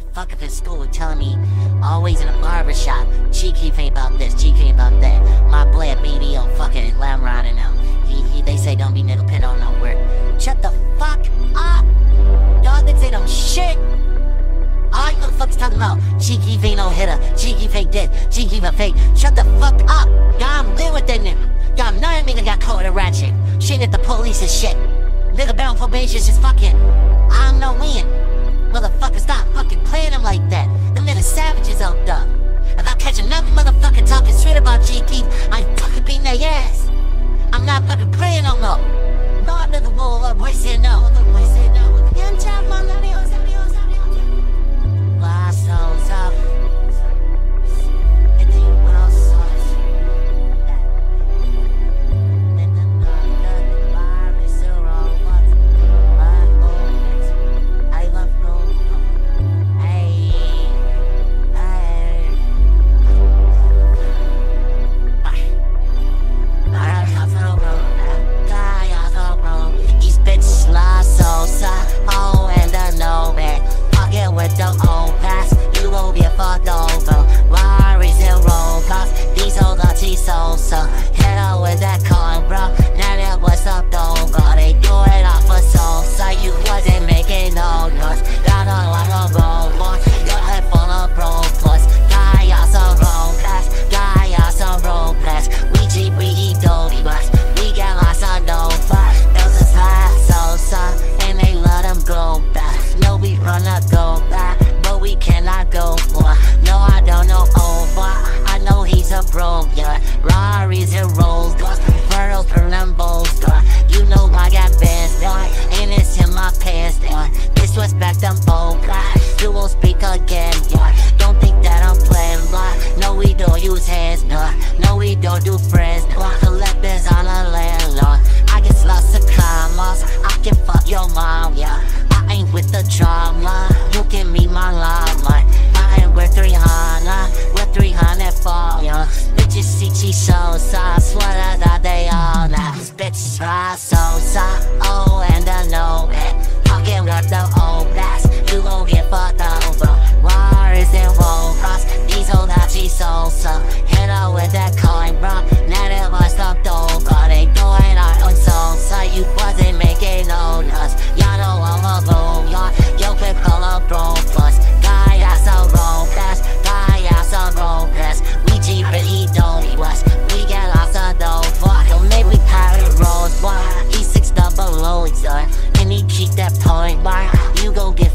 fuck up in school telling me always in a barber shop. Keef ain't about this, Keef ain't about that. My boy baby on fucking lamb riding out. They say don't be nigga pin on no word. Shut the fuck up. Y'all niggas ain't no shit. All you motherfuckers talking about Keef ain't no hitter, Keef fake this, Keef a fake. Shut the fuck up. Y'all live with that nigga. Y'all know that nigga got caught with a ratchet. Shit at the police and shit. Nigga bound probation just fucking I don't know when. Motherfucker, stop fucking playing them like that. Them niggas savages out there. If I catch another motherfucker talking shit about Keef, I fucking beat their ass. I'm not fucking playing no more. No, nigga, boy, boy said no. Boy said no. Young child, man, Sosa. Sosa, hit her with that coin, bro. Now that what's up, though, bro. They do it off for Sosa. You wasn't making no noise. Got on like a robot. Your head full of bro plus. Guy out some road class. Guy out some road class. We cheap, we eat dirty bus. We got lots of dope. Those is high Sosa, and they let them go back. No, we wanna go back, but we cannot go for. No, I don't know over. I know he's a bro, yeah. Rari's and rolls, pearls, turn them bowls, you know I got bands, and it's in my pants, disrespect them both, you won't speak again, don't think that I'm playing, no we don't use hands, no we don't do friends, collect this on a landlord, I get lots of commas, I can fuck your mom, yeah, I ain't with the drama, you can meet my llama, I ain't with 300, with 300 for ya. Bitches see Sosa, swear that they all now. These bitches try Sosa, oh and I know it. Talking with the old blast, you gon' get fucked over. Warriors and robots, these old Hachi Sosa. Hit her with that coin, bro. Now that was stopped over. They doing art on Sosa, you wasn't making no noise. Y'all know I'm a robot, yo can call a bro plus. Guy out some road blast, guy out some road blast. We cheap and he don't was. We got lots of dough, fuck. Don't make me pirate rolls, boy. E6 double loads, and he keep that point, boy. You gon' get